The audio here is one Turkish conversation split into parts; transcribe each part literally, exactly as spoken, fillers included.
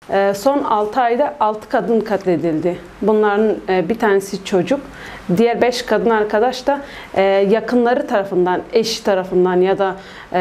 Son altı ayda altı kadın katledildi. Bunların bir tanesi çocuk. Diğer beş kadın arkadaş da yakınları tarafından, eşi tarafından ya da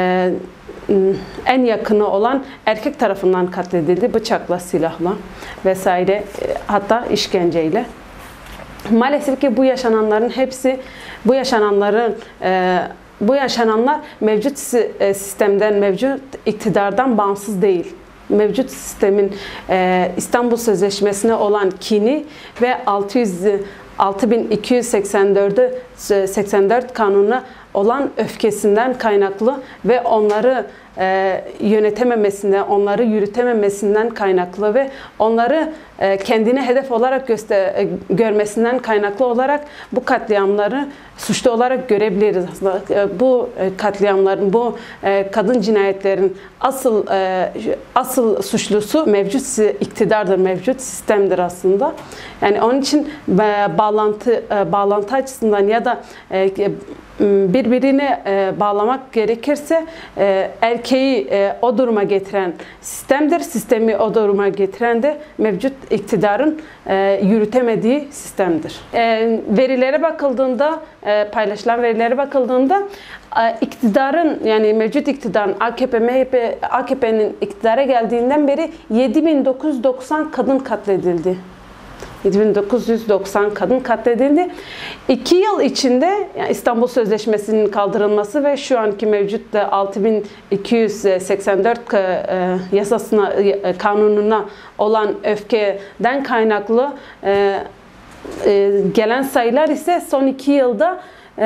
en yakını olan erkek tarafından katledildi. Bıçakla, silahla vesaire, hatta işkenceyle. Maalesef ki bu yaşananların hepsi, bu yaşananların bu yaşananlar mevcut sistemden, mevcut iktidardan bağımsız değil. Mevcut sistemin e, İstanbul Sözleşmesi'ne olan kini ve altı bin iki yüz seksen dört kanununa olan öfkesinden kaynaklı ve onları e, yönetememesinden, onları yürütememesinden kaynaklı ve onları e, kendine hedef olarak göster e, görmesinden kaynaklı olarak bu katliamları suçlu olarak görebiliriz. Aslında e, bu e, katliamların, bu e, kadın cinayetlerin asıl e, asıl suçlusu mevcut iktidardır, mevcut sistemdir aslında. Yani onun için e, bağlantı e, bağlantı açısından ya da e, birbirine e, bağlamak gerekirse e, erkeği e, o duruma getiren sistemdir. Sistemi o duruma getiren de mevcut iktidarın e, yürütemediği sistemdir. E, verilere bakıldığında, e, paylaşılan verilere bakıldığında e, iktidarın, yani mevcut iktidarın A K P, M H P, A K P'nin iktidara geldiğinden beri yedi bin dokuz yüz doksan kadın katledildi. yedi bin dokuz yüz doksan kadın katledildi. İki yıl içinde yani İstanbul Sözleşmesi'nin kaldırılması ve şu anki mevcut altı bin iki yüz seksen dört yasasına, kanununa olan öfkeden kaynaklı gelen sayılar ise son iki yılda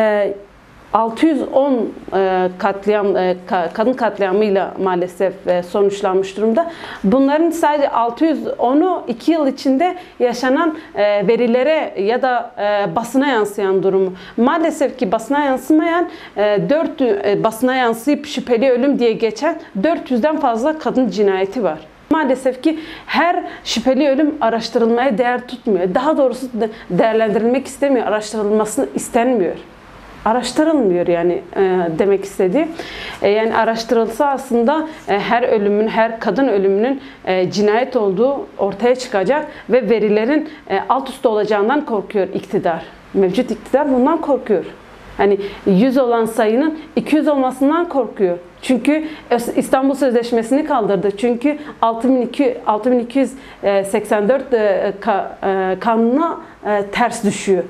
altı yüz on katliam, kadın katliamıyla maalesef sonuçlanmış durumda. Bunların sadece altı yüz onu iki yıl içinde yaşanan verilere ya da basına yansıyan durumu. Maalesef ki basına yansımayan, dört basına yansıyıp şüpheli ölüm diye geçen dört yüzden fazla kadın cinayeti var. Maalesef ki her şüpheli ölüm araştırılmaya değer tutmuyor. Daha doğrusu değerlendirilmek istemiyor, araştırılmasını istenmiyor. Araştırılmıyor yani e, demek istediği. E, yani araştırılsa aslında e, her ölümün, her kadın ölümünün e, cinayet olduğu ortaya çıkacak ve verilerin e, alt üst olacağından korkuyor iktidar. Mevcut iktidar bundan korkuyor. Hani yüz olan sayının iki yüz olmasından korkuyor. Çünkü İstanbul Sözleşmesi'ni kaldırdı. Çünkü altı bin iki yüz seksen dört kanuna ters düşüyor.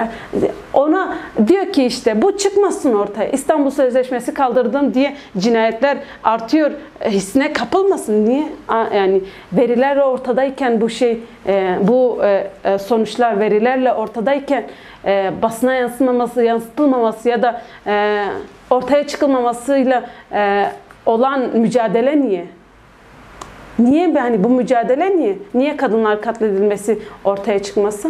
Ona diyor ki işte bu çıkmasın ortaya. İstanbul Sözleşmesi kaldırdım diye cinayetler artıyor hissine kapılmasın. Niye? Yani veriler ortadayken bu şey, bu sonuçlar verilerle ortadayken basına yansımaması, yansıtılmaması ya da ortaya çıkılmamasıyla olan mücadele niye? Niye yani bu mücadele niye? Niye kadınlar katledilmesi ortaya çıkması?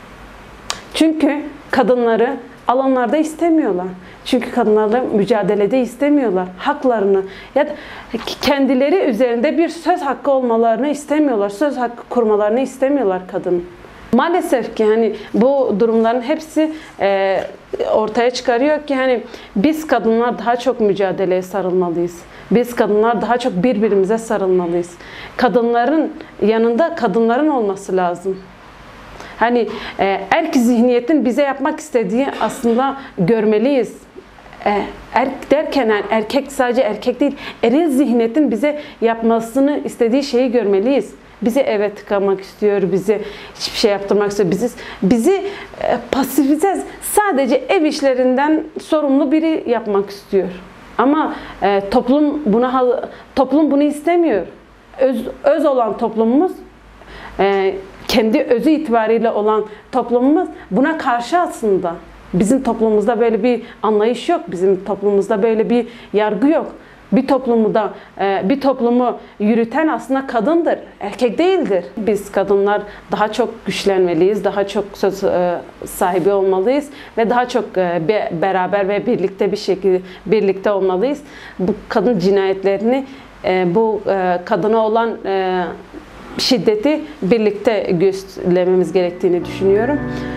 Çünkü kadınları alanlarda istemiyorlar. Çünkü kadınlarla mücadelede istemiyorlar. Haklarını ya da kendileri üzerinde bir söz hakkı olmalarını istemiyorlar. Söz hakkı kurmalarını istemiyorlar kadın. Maalesef ki hani bu durumların hepsi e, ortaya çıkarıyor ki hani biz kadınlar daha çok mücadeleye sarılmalıyız. Biz kadınlar daha çok birbirimize sarılmalıyız. Kadınların yanında kadınların olması lazım. Hani e, erk zihniyetin bize yapmak istediği aslında görmeliyiz. E, erk derken yani erkek sadece erkek değil, eril zihniyetin bize yapmasını istediği şeyi görmeliyiz. Bizi eve tıkamak istiyor, bizi hiçbir şey yaptırmak istiyor. Bizi, bizi e, pasifize, sadece ev işlerinden sorumlu biri yapmak istiyor. Ama e, toplum buna toplum bunu istemiyor. Öz, öz olan toplumumuz, e, kendi özü itibariyle olan toplumumuz buna karşı aslında. Bizim toplumumuzda böyle bir anlayış yok. Bizim toplumumuzda böyle bir yargı yok. Bir toplumu da bir toplumu yürüten aslında kadındır, erkek değildir. Biz kadınlar daha çok güçlenmeliyiz, daha çok söz sahibi olmalıyız ve daha çok beraber ve birlikte bir şekilde birlikte olmalıyız. Bu kadın cinayetlerini, bu kadına olan şiddeti birlikte göstermemiz gerektiğini düşünüyorum.